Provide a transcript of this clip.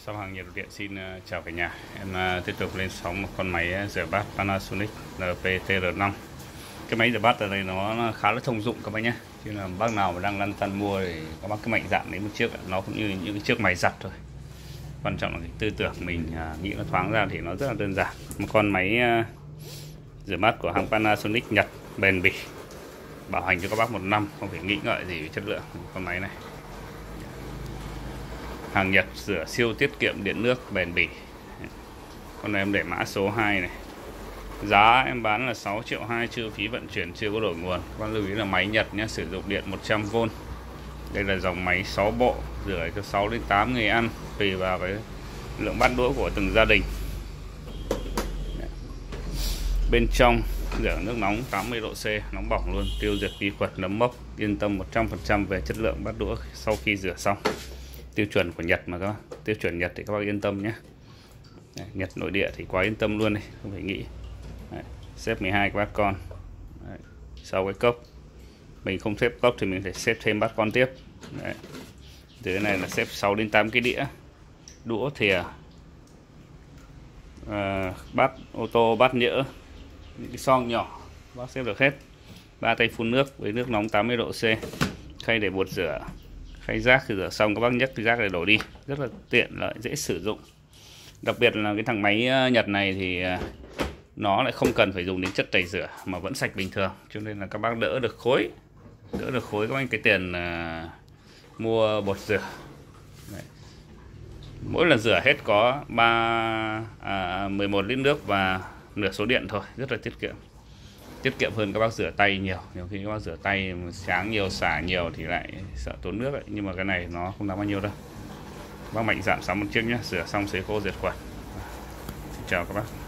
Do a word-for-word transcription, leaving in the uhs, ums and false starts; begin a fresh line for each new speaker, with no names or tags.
Sau hàng nhiệt độ điện xin uh, chào cả nhà. Em uh, tiếp tục lên sóng một con máy uh, rửa bát Panasonic en pê tê rờ năm. Cái máy rửa bát ở đây nó, nó khá là thông dụng các bác nhé. Chứ là bác nào mà đang lăn tăn mua thì các bác cứ mạnh dạn lấy một chiếc. Nó cũng như những cái chiếc máy giặt thôi. Quan trọng là cái tư tưởng mình uh, nghĩ nó thoáng ra thì nó rất là đơn giản. Một con máy uh, rửa bát của hãng Panasonic Nhật, bền bỉ, bảo hành cho các bác một năm, không phải nghĩ ngợi gì về chất lượng con máy này. Hàng Nhật, rửa siêu tiết kiệm điện nước, bền bỉ. Con này em để mã số hai này. Giá em bán là sáu triệu hai, chưa phí vận chuyển, chưa có đổi nguồn. Con lưu ý là máy Nhật nhé, sử dụng điện một trăm vôn. Đây là dòng máy sáu bộ, rửa cho sáu đến tám người ăn, tùy vào cái lượng bát đũa của từng gia đình. Bên trong rửa nước nóng tám mươi độ C, nóng bỏng luôn, tiêu diệt vi khuẩn nấm mốc, yên tâm một trăm phần trăm về chất lượng bát đũa sau khi rửa xong. Tiêu chuẩn của Nhật mà các bác, tiêu chuẩn Nhật thì các bác yên tâm nhé. Đấy, Nhật nội địa thì quá yên tâm luôn này, không phải nghĩ. Đấy, xếp mười hai cái bát con. Đấy, sau cái cốc mình không xếp cốc thì mình phải xếp thêm bát con tiếp. Đấy, dưới này là xếp sáu đến tám cái đĩa, đũa, thìa, à, bát ô tô, bát nhỡ, những cái xoong nhỏ bác xếp được hết. Ba tay phun nước với nước nóng tám mươi độ C, khay để bột rửa, khay rác thì rửa xong các bác nhấc cái rác để đổ đi, rất là tiện lợi, dễ sử dụng. Đặc biệt là cái thằng máy Nhật này thì nó lại không cần phải dùng đến chất tẩy rửa mà vẫn sạch bình thường, cho nên là các bác đỡ được khối, đỡ được khối các anh cái tiền uh, mua bột rửa. Đấy, mỗi lần rửa hết có ba à, mười một lít nước và nửa số điện thôi, rất là tiết kiệm. Tiết kiệm hơn các bác rửa tay nhiều. Nhiều khi các bác rửa tay sáng nhiều, xả nhiều thì lại sợ tốn nước ấy. Nhưng mà cái này nó không đáng bao nhiêu đâu. Bác mạnh dạn sắm một chiếc nhé, rửa xong sấy khô diệt khuẩn. Xin chào các bác.